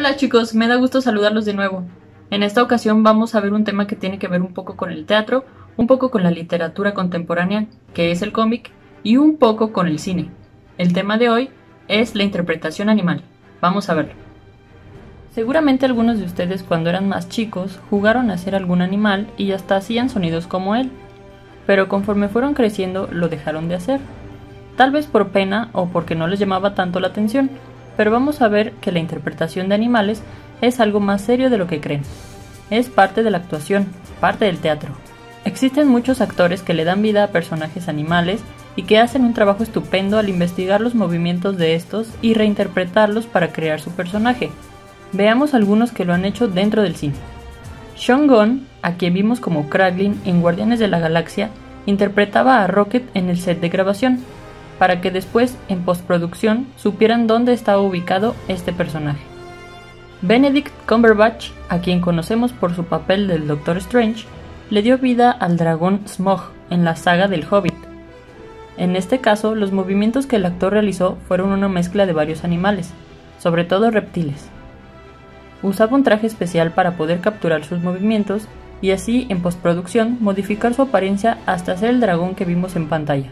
Hola chicos, me da gusto saludarlos de nuevo. En esta ocasión vamos a ver un tema que tiene que ver un poco con el teatro, un poco con la literatura contemporánea, que es el cómic, y un poco con el cine. El tema de hoy es la interpretación animal. Vamos a verlo. Seguramente algunos de ustedes cuando eran más chicos jugaron a ser algún animal y hasta hacían sonidos como él, pero conforme fueron creciendo lo dejaron de hacer. Tal vez por pena o porque no les llamaba tanto la atención, pero vamos a ver que la interpretación de animales es algo más serio de lo que creen. Es parte de la actuación, parte del teatro. Existen muchos actores que le dan vida a personajes animales y que hacen un trabajo estupendo al investigar los movimientos de estos y reinterpretarlos para crear su personaje. Veamos algunos que lo han hecho dentro del cine. Sean Gunn, a quien vimos como Kraglin en Guardianes de la Galaxia, interpretaba a Rocket en el set de grabación, para que después, en postproducción, supieran dónde estaba ubicado este personaje. Benedict Cumberbatch, a quien conocemos por su papel del Doctor Strange, le dio vida al dragón Smaug en la saga del Hobbit. En este caso, los movimientos que el actor realizó fueron una mezcla de varios animales, sobre todo reptiles. Usaba un traje especial para poder capturar sus movimientos y así, en postproducción, modificar su apariencia hasta ser el dragón que vimos en pantalla.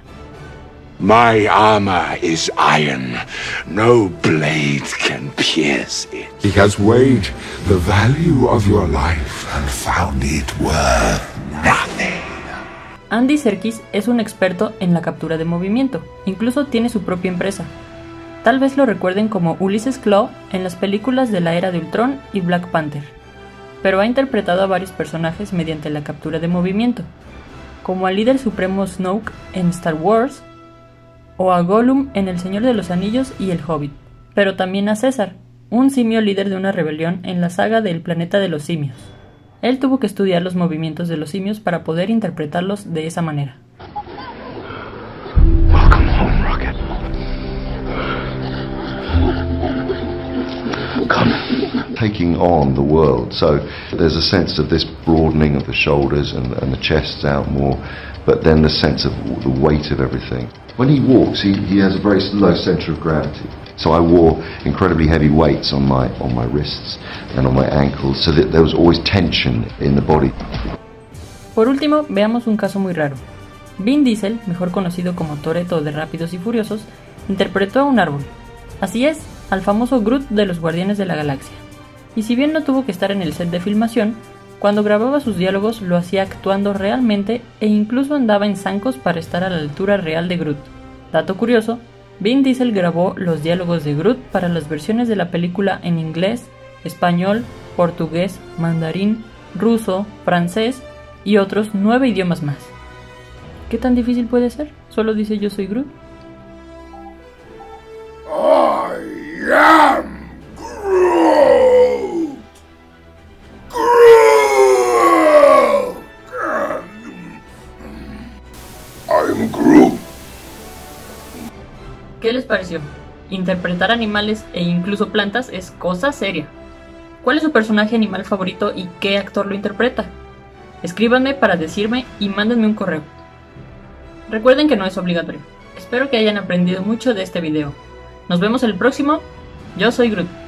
My armor is iron. No blade can pierce it. He has weighed the value of your life and found it worth nothing. Andy Serkis es un experto en la captura de movimiento, incluso tiene su propia empresa. Tal vez lo recuerden como Ulysses Claw en las películas de la Era de Ultron y Black Panther, pero ha interpretado a varios personajes mediante la captura de movimiento, como al líder supremo Snoke en Star Wars, o a Gollum en El Señor de los Anillos y El Hobbit, pero también a César, un simio líder de una rebelión en la saga del Planeta de los Simios. Él tuvo que estudiar los movimientos de los simios para poder interpretarlos de esa manera. Welcome home, Rocket. Come. Taking on the world, so there's a sense of this broadening of the shoulders and the chest out more, but then the sense of the weight of everything. When he walks, he has a very low center of gravity. So I wore incredibly heavy weights on my wrists and on my ankles, so that there was always tension in the body. Por último, veamos un caso muy raro. Vin Diesel, mejor conocido como Toretto de Rápidos y Furiosos, interpretó a un árbol. Así es, al famoso Groot de los Guardianes de la Galaxia. Y si bien no tuvo que estar en el set de filmación, cuando grababa sus diálogos lo hacía actuando realmente e incluso andaba en zancos para estar a la altura real de Groot. Dato curioso, Vin Diesel grabó los diálogos de Groot para las versiones de la película en inglés, español, portugués, mandarín, ruso, francés y otros 9 idiomas más. ¿Qué tan difícil puede ser? Solo dice yo soy Groot. I am Groot! I'm Groot. ¿Qué les pareció? Interpretar animales e incluso plantas es cosa seria. ¿Cuál es su personaje animal favorito y qué actor lo interpreta? Escríbanme para decirme y mándenme un correo. Recuerden que no es obligatorio. Espero que hayan aprendido mucho de este video. Nos vemos el próximo. Yo soy Groot.